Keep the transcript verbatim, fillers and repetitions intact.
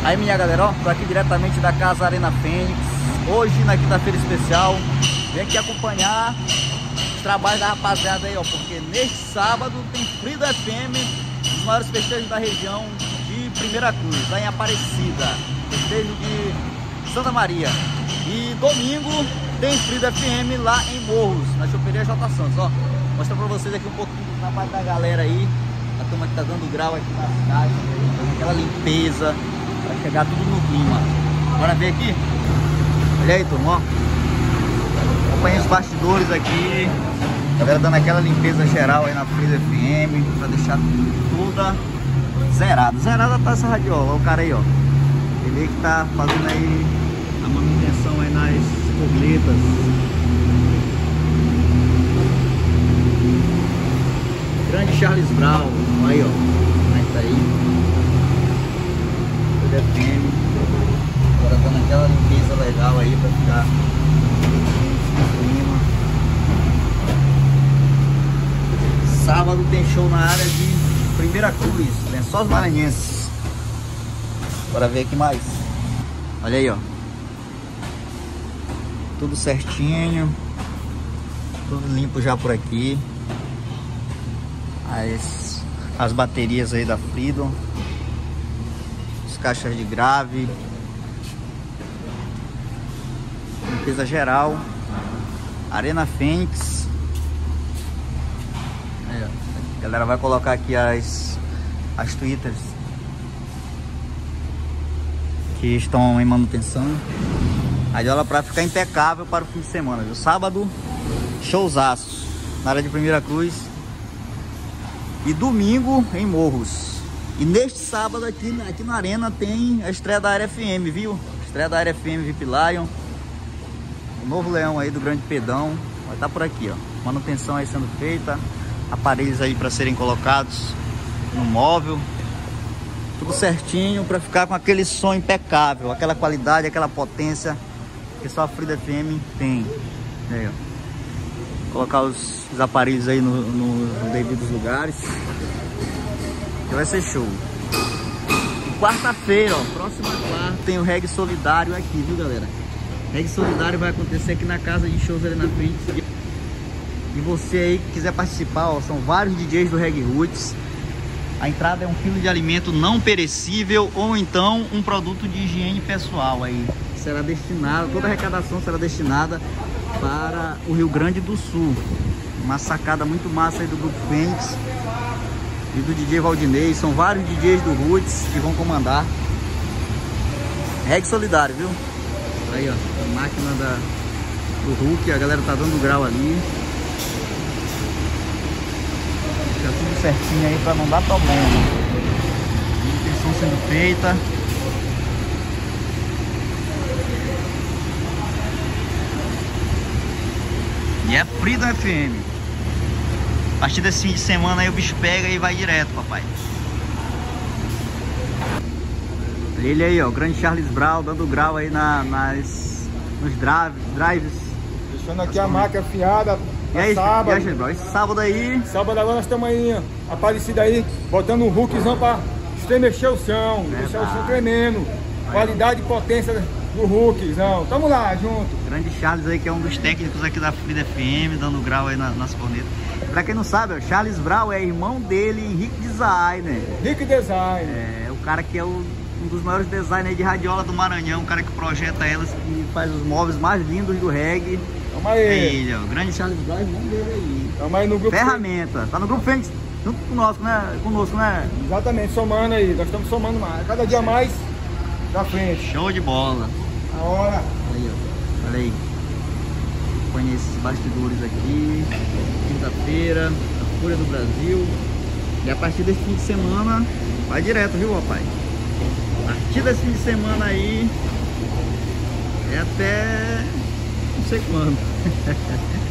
Aí minha galera, ó, tô aqui diretamente da Casa Arena Fênix. Hoje na quinta-feira especial, vem aqui acompanhar os trabalhos da rapaziada aí, ó, porque neste sábado tem Frida F M, os maiores festejos da região de Primeira Cruz, lá em Aparecida, festejo de Santa Maria. E domingo tem Frida F M lá em Morros, na choperia J Santos, ó. Mostrar pra vocês aqui um pouquinho do trabalho da galera aí, a turma que tá dando grau aqui nas caixas, aquela limpeza, pra chegar tudo no clima. Bora ver aqui? Olha aí, turma, ó. Acompanha os bastidores aqui. A galera dando aquela limpeza geral aí na Frida F M, pra deixar toda zerada. Zerada tá essa radiola, olha o cara aí, ó. Ele que tá fazendo aí a manutenção aí nas cornetas. Grande Charles Brown, aí ó, como é que tá aí? Frida F M. Agora dando aquela limpeza legal aí pra ficar no clima. Sábado tem show na área de Primeira Cruz, Lençóis Maranhenses. Bora ver aqui mais. Olha aí, ó. Tudo certinho. Tudo limpo já por aqui. As, as baterias aí da Freedom. As caixas de grave. Limpeza geral. Arena Fênix. Aí, ó. A galera vai colocar aqui as, as twitters que estão em manutenção. Aí olha pra ficar impecável para o fim de semana, viu? Sábado, showzaço na área de Primeira Cruz. E domingo em Morros. E neste sábado aqui, aqui na arena tem a estreia da Área F M, viu? Estreia da Área F M V I P Lion. O novo leão aí do Grande Pedão. Vai estar por aqui, ó. Manutenção aí sendo feita. Aparelhos aí para serem colocados no móvel. Tudo certinho para ficar com aquele som impecável. Aquela qualidade, aquela potência que só a Frida F M tem. Aí, ó. Colocar os, os aparelhos aí nos no, no devidos lugares. Que vai ser show. E quarta-feira, ó, próxima quarta, tem o Reggae Solidário aqui, viu, galera? Reggae Solidário vai acontecer aqui na casa de shows ali na frente. E você aí que quiser participar, ó, são vários D Js do Reggae Roots. A entrada é um quilo de alimento não perecível ou então um produto de higiene pessoal aí. Será destinado, toda a arrecadação será destinada para o Rio Grande do Sul. Uma sacada muito massa aí do Grupo Fênix e do D J Valdinei. São vários D Js do Roots que vão comandar. Reggae Solidário, viu? Aí, ó, a máquina da, do Hulk, a galera tá dando grau ali. Fica tudo certinho aí pra não dar problema. Manutenção sendo feita. E é Frida F M. A partir desse fim de semana aí o bicho pega e vai direto, papai. Ele aí, ó, o grande Charles Brown dando grau aí na, nas, nos drives, drives. Deixando aqui a máquina afiada. E aí, sábado. E aí, Charles Brown, esse sábado aí. Sábado agora nós estamos aí, ó, Aparecida aí, botando um Hulkzão pra estremecer o chão, Verdade. deixar o chão tremendo. Qualidade e potência do Hulkzão. Tamo lá, junto. Grande Charles aí, que é um dos técnicos aqui da Frida F M, dando grau aí na, nas cornetas. Pra quem não sabe, ó, Charles Brown é irmão dele, Henrique Designer. Rick Design. É, o cara que é o, um dos maiores designers de radiola do Maranhão, o cara que projeta elas, que faz os móveis mais lindos do reggae. Tamo aí. É ele, ó, o grande Charles Brown, irmão dele aí. Tamo aí no grupo. Ferramenta, tá no Grupo Fênix, junto conosco, né? Conosco, né? Exatamente, somando aí. Nós estamos somando mais. Cada dia mais da frente. Show de bola. A hora. Aí, ó, olha aí. Põe esses bastidores aqui. Quinta-feira, a Fúria do Brasil. E a partir desse fim de semana, vai direto, viu, papai? A partir desse fim de semana aí, é até não sei quando.